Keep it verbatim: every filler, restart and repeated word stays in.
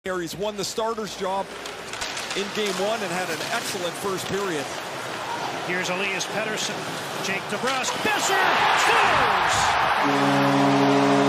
He's won the starter's job in game one and had an excellent first period. Here's Elias Pettersson, Jake DeBrusk, Boeser scores!